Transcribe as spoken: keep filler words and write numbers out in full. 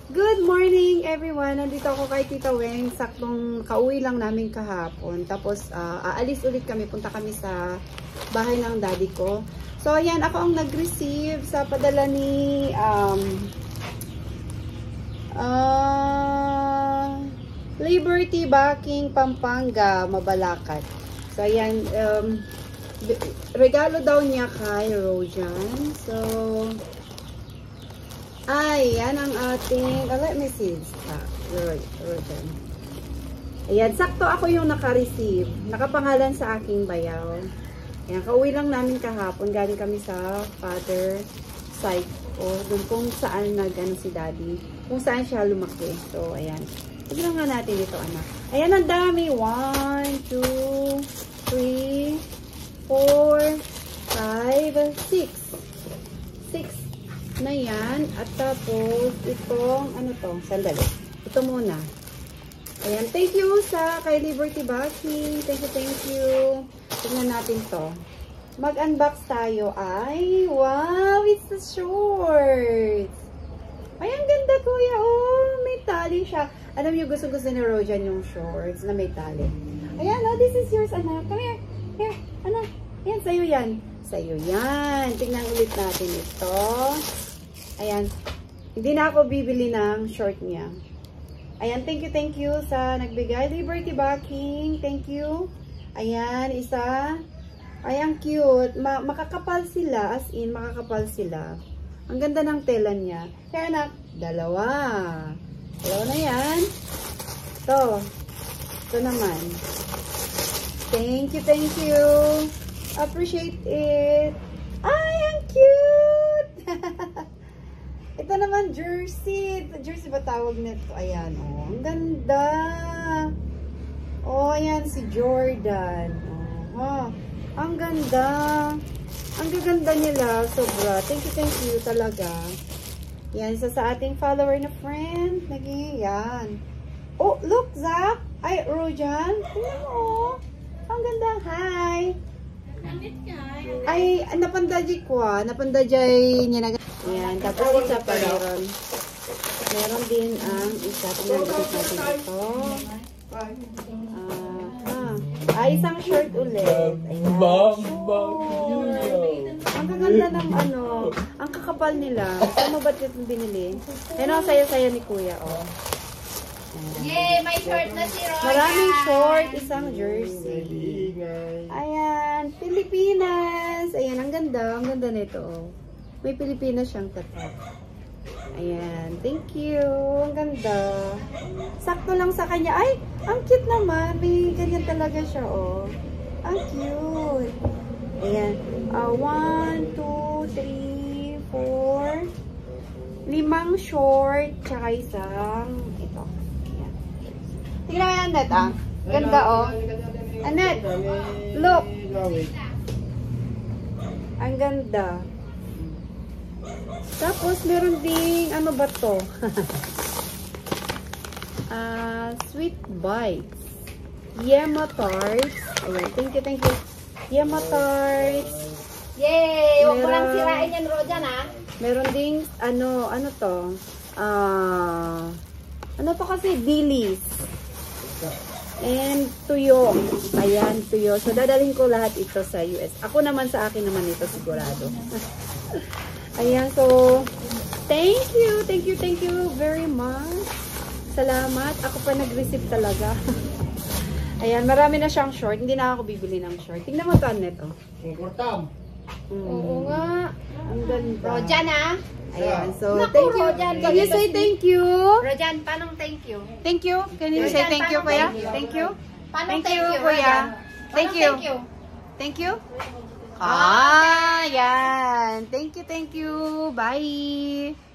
Good morning everyone! Nandito ako kay Tita Weng. Saktong kauwi lang namin kahapon. Tapos uh, aalis ulit kami. Punta kami sa bahay ng daddy ko. So ayan, ako ang nag-receive sa padala ni um, uh, Liberty Backing Pampanga, Mabalacat. So ayan, um, regalo daw niya kay Rojan. So ay, yan ang ating, oh, let me see. Ah, Rojan. Ayan, sakto ako yung naka-receive. Nakapangalan sa aking bayaw. Ayan, kauwi lang namin kahapon. Galing kami sa father side ko. Doon kung saan nag-ano si daddy. Kung saan siya lumaki. So, ayan. Tignan nga natin ito, anak. Ayan, ang dami. one, two, three, four, five, six. six na yan. At tapos, itong, ano to? Sandali. Ito muna. Ayan. Thank you sa kay Liberty Backing. Thank you, thank you. Tingnan natin to. Mag-unbox tayo. Ay, wow! It's the shorts. Ay, ang ganda, kuya. Oh, may tali siya. Alam niyo, gusto-gusto ni Rojan yung shorts na may tali. Ayan, oh, this is yours, anak. Come here. Here, anak. Ayan, sa'yo yan. Sa'yo yan. Tingnan ulit natin ito. Ayan. Hindi na ako bibili ng short niya. Ayan, thank you, thank you sa nagbigay. Liberty Backing, thank you. Ayan, isa. Ay, ang cute. Ma makakapal sila, as in, makakapal sila. Ang ganda ng tela niya. Kaya anak, dalawa. Dalawa na yan. Ito. Ito naman. Thank you, thank you. Appreciate it. Ay, ang cute! Ito naman, jersey. Ito, jersey ba tawag nito? Ayan, oh. Ang ganda. Oh, ayan, si Jordan. Oh, ang ganda. Ang gaganda nila. Sobra. Thank you, thank you talaga. Yan, isa sa ating follower na friend. Naging, yan. Oh, look, Zach. Ay, Rojan. Tingnan mo. Ang ganda. Hi. Ay, napandajay ko ah. Napandajay niya na. Ayan, tapos isa pa meron. Meron din ang isa. Tingnan natin ito. Ah, ah, isang shirt ulit. Ayan. Ang kaganda ng ano. Ang kakapal nila. Saan mo ba't yung binili? Ayan o, saya-saya ni kuya. Oh. Yay! May short na si Roya. Maraming short, isang jersey. Ayan, Pilipinas. Ayan, ang ganda. Ang ganda nito. Oh. May Pilipinas siyang tatak. Ayan, thank you. Ang ganda. Sakto lang sa kanya. Ay, ang cute naman. May ganyan talaga siya, oh. Ang cute. Ayan. Uh, one, two, three, four. Limang short. Tsaka isang ito. Ayan. Tingnan mo yan, Annette, ah. Ganda, oh. Annette, look. Ang ganda. Tapos, meron ding, ano ba to? uh, Sweet Bites. Yema Tarts. Ayan, thank you, thank you. Yema Tarts. Yay! Huwag mo lang sirain yan, Rojan, ha? Meron ding, ano, ano to? Ah, uh, ano to kasi? Dilis. And tuyo. Ayan, tuyo. So, dadalhin ko lahat ito sa U S. Ako naman, sa akin naman ito sigurado. Ayan, so, thank you, thank you, thank you very much. Salamat. Ako pa nag-receive talaga. Ayan, marami na siyang short. Hindi na ako bibili ng short. Tingnan mo ito, Annette, oh. Mm. Oo nga. Ang ganda. Rojan, ha? Ayan, so, Naku, thank you. Rojan, Can you say thank you? Rojan, paano thank you? Thank you. Can you Rojan, say thank you, paano kuya? thank you? Thank you. Paano Thank thank you, you, kuya. Rojan? Thank Paano you. Thank you. Thank you. Ah, yan. Thank you, thank you. Bye.